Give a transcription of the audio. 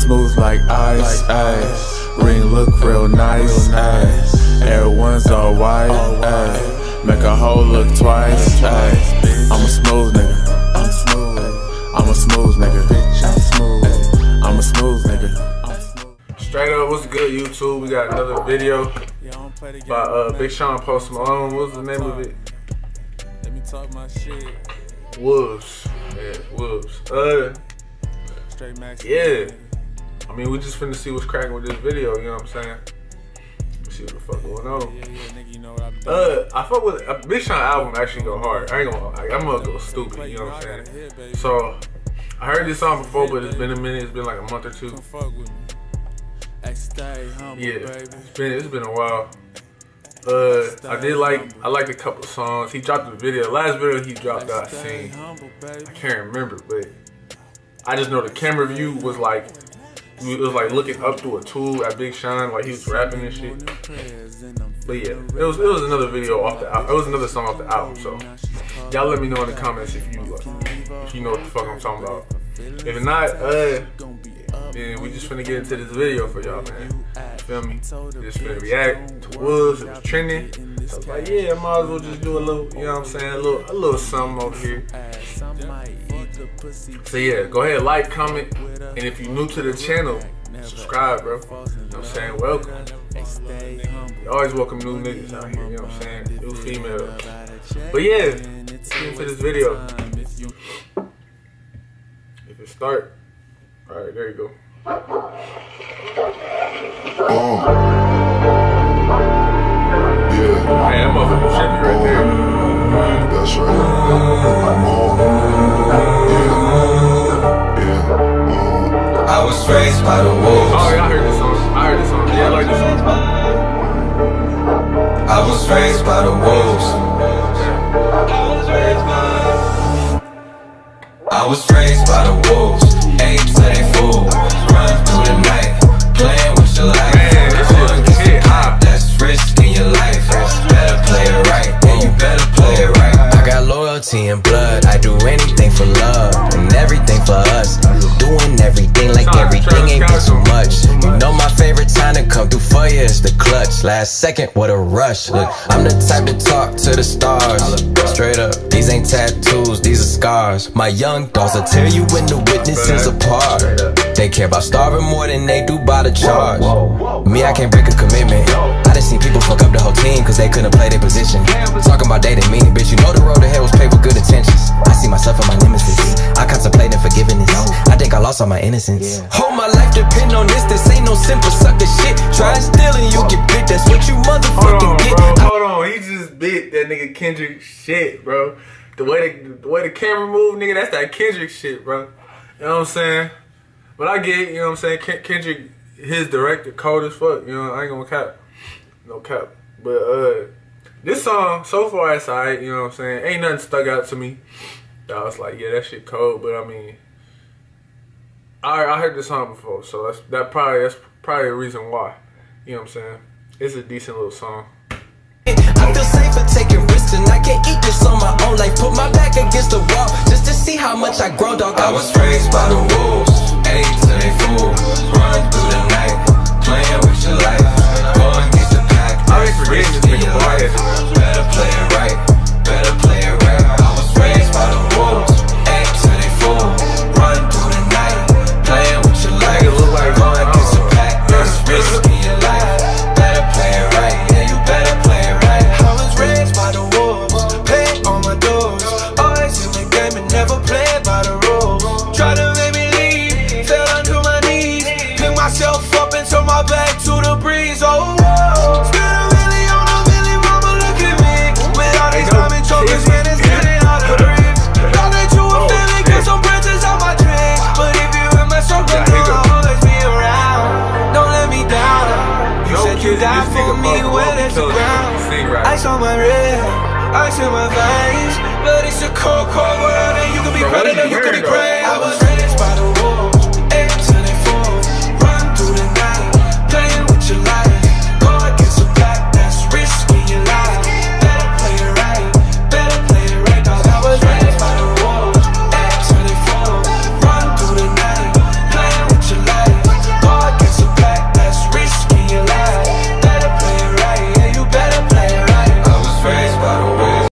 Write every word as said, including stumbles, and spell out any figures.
smooth like ice, ayy. Ring look real nice, ayy. Everyone's all white, ayy. Make a hoe look twice, ayy. I'm a smooth nigga. I'm smooth. I'm a smooth nigga. I'm smooth. I'm a smooth nigga. Straight up, what's good, YouTube? We got another video by uh, Big Sean Post Malone. What's the name of it? Let me talk my shit. Wolves. Yeah, Wolves. Uh, Straight Max. yeah. I mean, we just finna see what's cracking with this video, you know what I'm saying? Let's see what the fuck going on. Yeah, yeah, nigga, you know what I'm doing. Uh, I fuck with a Big Sean album actually go hard. I ain't gonna lie, I'm gonna go stupid, you know what I'm saying? So, I heard this song before, but it's been a minute, it's been like a month or two. Come fuck with me. Hey, stay humble, Yeah, baby. it's been, it's been a while. Uh, I did like, I liked a couple of songs. He dropped the video, last video he dropped that I seen. I can't remember, but I just know the camera view was like, it was like looking up through a tool at Big Sean, like he was rapping and shit. But yeah, it was it was another video off the album. It was another song off the album. So y'all let me know in the comments if you like, if you know what the fuck I'm talking about. If not, uh, then we just finna get into this video for y'all, man. You feel me? Just finna react to Woods. It was trending. So I was like, yeah, I might as well just do a little, you know what I'm saying, a little, a little something over here. So yeah, go ahead, like, comment, and if you're new to the channel, subscribe, bro. You know what I'm saying? Welcome. You always welcome new niggas out here, you know what I'm saying? New females. But yeah, let's get into this video. If it start, alright, there you go. Oh. Yeah. Hey, that motherfucker trippy right there. That's right. Oh. Yeah. Yeah. Oh. I was raised by the wolves. Oh, yeah, I heard this song. I heard this song. Yeah, I like this song. I was raised by the wolves. I was raised by. I was raised by the wolves. Aim to they fool. Run through the night, playing with your life. Man, this Going shit, shit hot. That's risking your life. Better play it right, and you better play it right. I got loyalty and blood. I do anything for love and everything for us. Doing everything like everything ain't been so much. You know my favorite time to come through for you is the clutch. Last second, what a rush. Look, I'm the type to talk to the stars. Straight up, these ain't tattoos, these are scars. My young dogs will tell you when the witnesses apart. They care about starving more than they do by the charge. Me, I can't break a commitment. I done seen people fuck up the whole team cause they couldn't play their position. Talking about they didn't mean it, bitch. You know the road to hell was paved with good intentions. I see myself and my nemesis. I contemplate forgiveness. I think I lost all my innocence. Hold my life depend on this. This ain't no simple sucker shit. Try stealing, you get bit. That's what you motherfucking get. Hold on, bro. Hold on. He just bit that nigga Kendrick shit, bro. The way the, the way the camera move, nigga, that's that Kendrick shit, bro. You know what I'm saying? But I get it, you know what I'm saying? Ken Kendrick, his director, cold as fuck. You know, I ain't gonna cap. No cap. But uh, this song, so far, it's alright. You know what I'm saying? Ain't nothing stuck out to me. I was like, yeah, that shit cold. But I mean, I I heard this song before, so that's that probably that's probably a reason why. You know what I'm saying? It's a decent little song. I feel safer taking risks and I can eat this on my own life. Put my back against the wall just to see how much I grow, dog. I was raised by the wolves, ate till they fool. Run through the night, playing with your life. Going against the pack, I ain't forgetting this nigga life. Better play it right, better play it right. I was raised by the wolves, ate till they fool. Run through the night, playing with your life. Going against the pack, that's risking your life. Better play it right, yeah, you better play it right. I was raised by the wolves, paid on my doors. Always in the game and never played by the rules. Try to make me leave, fell onto my knees. Pick myself up and turn my back to the breeze. Oh, still really on a million, mama, look at me. With all these diamond chokers, man, it's getting hard to breathe. Thought that you were feeling, cause some branches on my dreams. But if you in my circle, I'll always be around. Don't let me down. You said you died for me when it's the ground. Ice on my wrist, ice in my veins. But it's a cold, cold world and you can be predator, you can be prey. I was raised by the